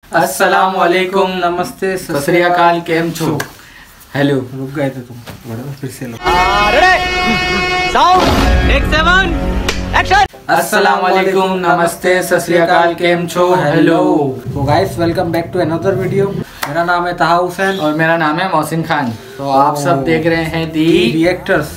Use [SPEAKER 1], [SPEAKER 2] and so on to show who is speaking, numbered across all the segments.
[SPEAKER 1] अस्सलाम वालेकुम, नमस्ते, सत श्री अकाल, केम छो। हेलो,
[SPEAKER 2] रुक गए थे तुम, फिर से लो।
[SPEAKER 1] अस्सलाम वालेकुम, नमस्ते, सत श्री अकाल, केम छो। हेलो।
[SPEAKER 2] तो guys, welcome back to another video. मेरा नाम है ताहा हुसैन
[SPEAKER 1] और मेरा नाम है मोहसिन खान। तो आप सब देख रहे हैं दी
[SPEAKER 2] रिएक्टर्स।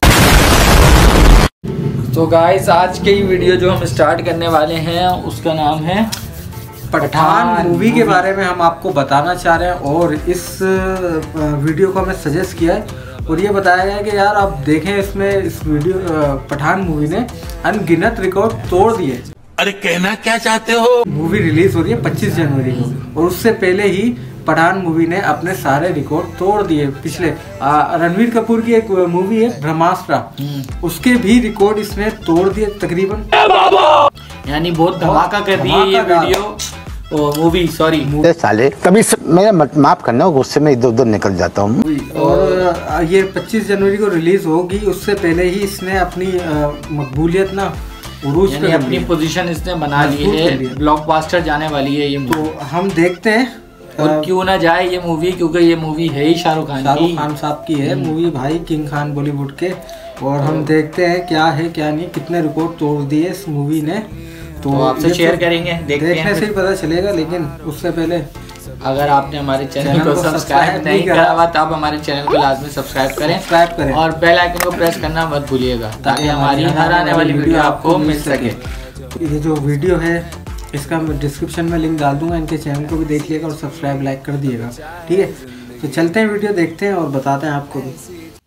[SPEAKER 1] तो गाइस, आज की वीडियो जो हम स्टार्ट करने वाले हैं उसका नाम है
[SPEAKER 2] पठान मूवी के बारे में हम आपको बताना चाह रहे हैं। और इस वीडियो को हमें सजेस्ट किया है और ये बताया गया है कि यार आप देखें, इसमें इस वीडियो पठान मूवी ने अनगिनत रिकॉर्ड तोड़ दिए।
[SPEAKER 3] अरे कहना क्या चाहते हो?
[SPEAKER 2] मूवी रिलीज हो रही है 25 जनवरी को और उससे पहले ही पठान मूवी ने अपने सारे रिकॉर्ड तोड़ दिए। पिछले रणवीर कपूर की एक मूवी है ब्रह्मास्त्र, उसके भी रिकॉर्ड इसने तोड़ दिए तकरीबन।
[SPEAKER 1] यानी बहुत धमाका कर रही है ये वीडियो मूवी। सॉरी
[SPEAKER 4] साले, कभी मेरा माफ करना, गुस्से में इधर उधर निकल जाता हूँ।
[SPEAKER 2] और ये 25 जनवरी को रिलीज होगी, उससे पहले ही इसने अपनी मकबूलियत ना उरूज पे
[SPEAKER 1] अपनी पोजीशन इसने बना ली है। ब्लॉकबस्टर जाने वाली है ये।
[SPEAKER 2] तो हम देखते हैं
[SPEAKER 1] और क्यों ना जाए ये मूवी, क्योंकि ये मूवी है ही शाहरुख खान
[SPEAKER 2] साहब की है मूवी, भाई किंग खान बॉलीवुड के। और हम देखते हैं क्या है क्या नहीं, कितने रिकॉर्ड तोड़ दिए इस मूवी ने।
[SPEAKER 1] तो आपसे शेयर करेंगे,
[SPEAKER 2] देखने से ही पता चलेगा। लेकिन उससे पहले
[SPEAKER 1] अगर आपने हमारे चैनल को सब्सक्राइब नहीं करा हुआ तो आप हमारे चैनल को लाजमी सब्सक्राइब करें और बेल आइकन को प्रेस करना मत भूलिएगा ताकि हमारी हर आने वाली वीडियो आपको मिल सके।
[SPEAKER 2] ये जो वीडियो है इसका मैं डिस्क्रिप्शन में लिंक डाल दूंगा, इनके चैनल को भी देख लिएगा और सब्सक्राइब लाइक कर दिएगा, ठीक है। तो चलते हैं, वीडियो देखते हैं और बताते हैं आपको भी।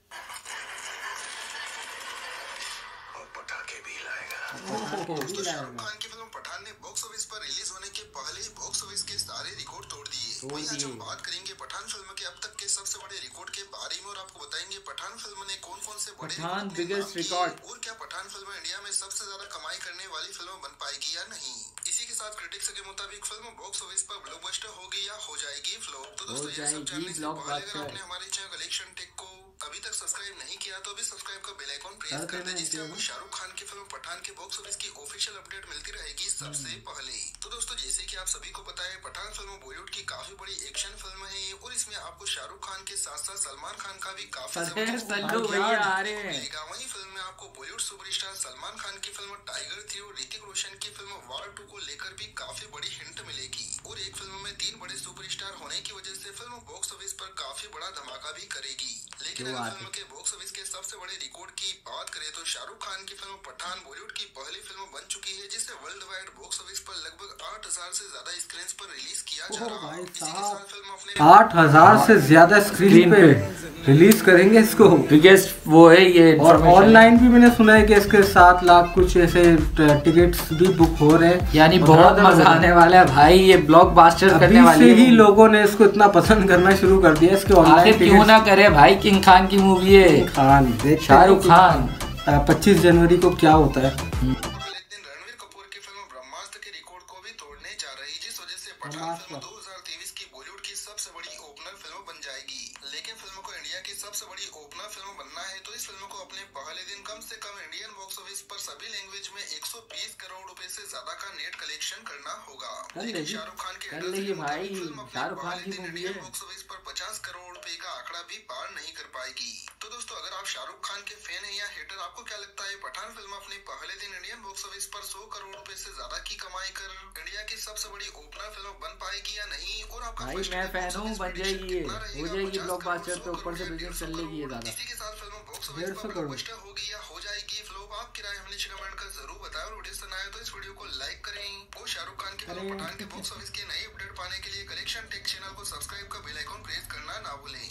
[SPEAKER 5] शाहरुख खान की फिल्म पठान ने बॉक्स ऑफिस पर रिलीज होने के पहले ही बॉक्स ऑफिस के सारे रिकॉर्ड तोड़ दिए। वहीं आज हम बात करेंगे पठान फिल्म के अब तक के सबसे बड़े रिकॉर्ड के बारे में और आपको बताएंगे पठान फिल्म ने कौन-कौन से बड़े
[SPEAKER 1] बिगेस्ट रिकॉर्ड
[SPEAKER 5] और क्या पठान फिल्म इंडिया में सबसे ज्यादा कमाई करने वाली फिल्म बन पाएगी या नहीं। इसी के साथ क्रिटिक्स के मुताबिक फिल्म बॉक्स ऑफिस पर ब्लॉकबस्टर होगी या हो जाएगी फ्लॉप। तो दोस्तों, ये सब जानने से पहले अगर आपने हमारे चैनल कलेक्शन टेक को अभी तक सब्सक्राइब नहीं किया तो अभी सब्सक्राइब का बेल आइकन प्रेस कर दें, जिससे आपको शाहरुख खान की फिल्म पठान के बॉक्स ऑफिस की ऑफिशियल अपडेट मिलती रहेगी सबसे पहले। तो दोस्तों, जैसे कि आप सभी को पता है, पठान फिल्म बॉलीवुड की काफी बड़ी एक्शन फिल्म है और इसमें आपको शाहरुख खान के साथ साथ सलमान खान का भी काफी मिलेगा। वहीं फिल्म में आपको बॉलीवुड सुपरस्टार सलमान खान की फिल्म टाइगर 3 और ऋतिक रोशन की फिल्म वॉर 2 को लेकर भी काफी बड़ी हिंट मिलेगी। और एक फिल्म में 3 बड़े सुपरस्टार होने की वजह से फिल्म बॉक्स ऑफिस पर काफी बड़ा धमाका भी करेगी। लेकिन अगर फिल्म के बॉक्स ऑफिस के सबसे बड़े रिकॉर्ड की बात करें तो शाहरुख खान की फिल्म पठान बॉलीवुड की पहली फिल्म बन चुकी है जिसे वर्ल्ड वाइड बॉक्स ऑफिस पर लगभग 8000 से ज्यादा स्क्रीन पर रिलीज किया जा रहा है। इसी के साथ फिल्म अपने
[SPEAKER 2] 8000 से ज्यादा स्क्रीन पे रिलीज करेंगे इसको।
[SPEAKER 1] बिगेस्ट वो है ये।
[SPEAKER 2] और ऑनलाइन भी मैंने सुना है कि इसके 7 लाख कुछ ऐसे टिकट्स भी बुक हो रहे हैं।
[SPEAKER 1] यानी बहुत मजा आने वाला है भाई, ये ब्लॉकबस्टर करने वाली है।
[SPEAKER 2] ही लोगों ने इसको इतना पसंद करना शुरू कर दिया। इसके ऑनलाइन
[SPEAKER 1] क्यों ना करे भाई, किंग खान की मूवी है। शाहरुख खान
[SPEAKER 2] 25 जनवरी को क्या होता है।
[SPEAKER 5] रणवीर कपूर की फिल्म ब्रह्मास्त्र के रिकॉर्ड को भी तोड़ने जा रही, जिस वजह से पठान फिल्म 2023 की बॉलीवुड की सबसे बड़ी ओपनर फिल्म बन जाएगी। लेकिन फिल्म को इंडिया की सबसे बड़ी ओपनर फिल्म बनना है तो इस फिल्म को अपने पहले दिन कम से कम इंडियन बॉक्स ऑफिस पर सभी लैंग्वेज में 120 करोड़ रुपए से ज्यादा का नेट कलेक्शन करना होगा। लेकिन शाहरुख खान के इंडियन बॉक्स ऑफिस पर 50 करोड़ रुपए का आंकड़ा भी पार नहीं कर पाएगी। तो दोस्तों, अगर आप शाहरुख खान के फैन हैं या हेटर, आपको क्या लगता है पठान फिल्म अपने पहले दिन इंडियन बॉक्स ऑफिस पर 100 करोड़ रुपए से ज्यादा की कमाई कर इंडिया की सबसे बड़ी ओपनर फिल्म बन पाएगी या नहीं? और आपका
[SPEAKER 1] भाई मैं फैन हूँ, बन जाएगी, हो जाएगी ब्लॉकबस्टर पे, ऊपर से बिजनेस चल लेगी ये ज्यादा।
[SPEAKER 5] इसी के साथ फिल्म बॉक्स ऑफिस पर ब्लॉकबस्टर होगी या हो जाएगी फ्लॉप? आपकी राय हमें नीचे कमेंट कर जरूर बताएं और वीडियो पसंद आए तो इस वीडियो को लाइक करें। और शाहरुख खान की फिल्म पठान के बॉक्स ऑफिस की नई अपडेट पाने के लिए कलेक्शन टेक चैनल को सब्सक्राइब का बेल आइकन प्रेस करना ना भूलें।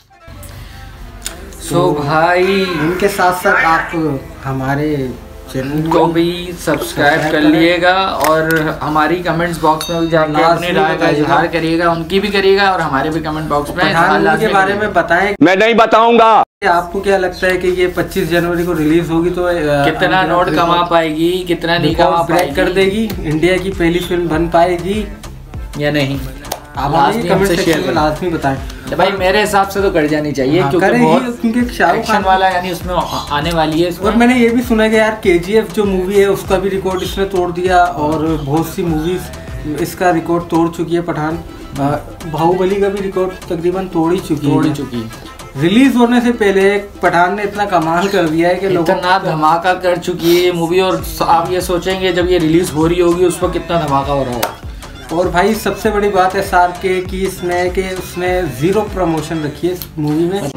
[SPEAKER 1] सो भाई,
[SPEAKER 2] इनके साथ साथ आप हमारे चैनल
[SPEAKER 1] को भी सब्सक्राइब कर लिएगा और हमारी कमेंट्स बॉक्स में भी जाके अपनी राय का इजहार करिएगा, उनकी भी करिएगा और हमारे भी कमेंट बॉक्स में
[SPEAKER 2] के बारे में बताएं।
[SPEAKER 4] मैं नहीं बताऊंगा।
[SPEAKER 2] आपको क्या लगता है कि ये 25 जनवरी को रिलीज होगी तो
[SPEAKER 1] कितना नोट कमा पाएगी, कितना नहीं कमा पाएगी,
[SPEAKER 2] कर देगी, इंडिया की पहली फिल्म बन पाएगी या नहीं? आप कमेंट सेक्शन में लाजमी बताएं।
[SPEAKER 1] तो भाई मेरे हिसाब से तो कर जानी चाहिए,
[SPEAKER 2] क्योंकि शाहरुख खान
[SPEAKER 1] वाला यानी उसमें आने वाली है।
[SPEAKER 2] और मैंने ये भी सुना कि यार KGF जो मूवी है उसका भी रिकॉर्ड इसने तोड़ दिया और बहुत सी मूवीज इसका रिकॉर्ड तोड़ चुकी है पठान। बाहुबली का भी रिकॉर्ड तकरीबन तोड़ ही चुकी। रिलीज होने से पहले पठान ने इतना कमाल कर दिया है कि
[SPEAKER 1] इतना धमाका कर चुकी है ये मूवी। और आप ये सोचेंगे जब ये रिलीज हो रही होगी उस पर कितना धमाका हो रहा होगा।
[SPEAKER 2] और भाई सबसे बड़ी बात है SRK की इसमें कि उसने 0 प्रमोशन रखी है इस मूवी में।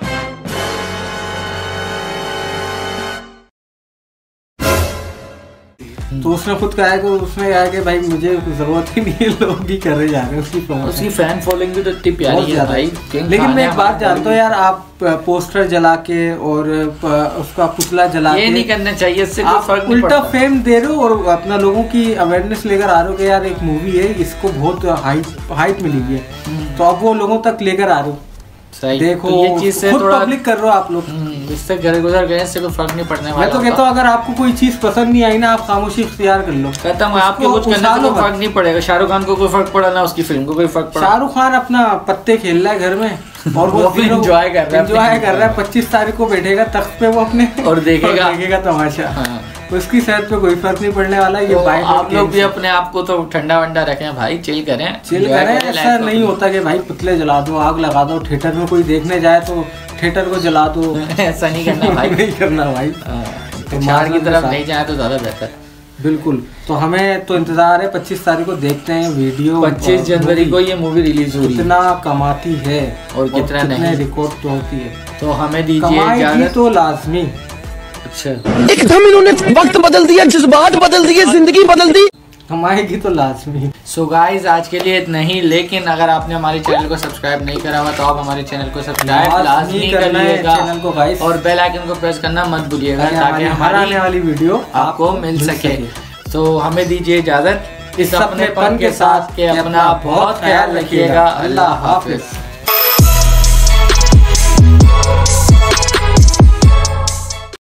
[SPEAKER 2] तो उसने खुद कहा है कि उसने कहा है कि भाई मुझे जरूरत ही नहीं है, लोग भी कर रहे जा रहे हैं उसकी प्रमोशन।
[SPEAKER 1] उसकी फैन फॉलोइंग भी तो इतनी प्यारी है भाई।
[SPEAKER 2] लेकिन मैं एक बात जानता हूँ यार, आप पोस्टर जला के और उसका पुतला जला के
[SPEAKER 1] ये नहीं करना चाहिए, इससे कोई फर्क नहीं पड़ता।
[SPEAKER 2] उल्टा फेम दे रहे हो और अपना लोगों की अवेयरनेस लेकर आ रहे हो कि यार एक मूवी है, इसको बहुत हाइप मिली है, तो अब वो लोगों तक लेकर आ रहे हो।
[SPEAKER 1] सही।
[SPEAKER 2] देखो
[SPEAKER 1] तो ये चीज से
[SPEAKER 2] खुद
[SPEAKER 1] थोड़ा
[SPEAKER 2] पब्लिक कर रहे हो आप लोग।
[SPEAKER 1] इससे घर गुजर गए, इससे कोई फर्क नहीं पड़ने वाला।
[SPEAKER 2] मैं तो कहता हूँ अगर आपको कोई चीज पसंद नहीं आई ना, आप खामोशी इख्तियार कर लो।
[SPEAKER 1] कहता हूँ आपको कुछ करने से कोई फर्क नहीं पड़ेगा। शाहरुख खान को कोई फर्क पड़ा ना उसकी फिल्म को कोई फर्क पड़ा।
[SPEAKER 2] शाहरुख खान अपना पत्ते खेल रहा है घर में और वो
[SPEAKER 1] एंजॉय कर
[SPEAKER 2] रहा है। 25 तारीख को बैठेगा तख्त पे वो अपने
[SPEAKER 1] और देखेगा
[SPEAKER 2] तमाशा। उसकी सेहत पे कोई फर्क नहीं पड़ने वाला। ये
[SPEAKER 1] तो आप लोग भी अपने आप को तो ठंडा वंडा रखें भाई, चिल करें।
[SPEAKER 2] ऐसा नहीं होता कि भाई पुतले जला दो, आग लगा दो, थिएटर में कोई देखने जाए तो थिएटर को जला दो।
[SPEAKER 1] ऐसा नहीं करना भाई।
[SPEAKER 2] नहीं करना भाई।
[SPEAKER 1] तो मार की तरफ नहीं जाए तो ज्यादा बेहतर।
[SPEAKER 2] बिल्कुल। तो हमें तो इंतजार है 25 तारीख को देखते हैं वीडियो।
[SPEAKER 1] 25 जनवरी को ये मूवी रिलीज हुई।
[SPEAKER 2] कितना कमाती है
[SPEAKER 1] और कितना नहीं
[SPEAKER 2] रिकॉर्ड तोड़ती है।
[SPEAKER 1] तो हमें दीजिए इजाजत।
[SPEAKER 2] तो लाजमी।
[SPEAKER 1] अच्छा,
[SPEAKER 6] एकदम इन्होंने वक्त बदल दिया, जज्बात बदल दिए, जिंदगी बदल दी।
[SPEAKER 2] कमाएगी तो लाजमी।
[SPEAKER 1] सो गाइज आज के लिए इतना ही। लेकिन अगर आपने हमारे चैनल को सब्सक्राइब नहीं करा हुआ तो आप हमारे चैनल को सब्सक्राइब लाजमी करिएगा
[SPEAKER 2] चैनल को गाइस,
[SPEAKER 1] और बेल आइकन को प्रेस करना मत भूलिएगा ताकि
[SPEAKER 2] हमारी आने वाली वीडियो
[SPEAKER 1] आपको मिल सके। तो हमें दीजिए इजाजत इस अपनेपन के साथ के अपना बहुत ख्याल रखिएगा। अल्लाह हाफिज।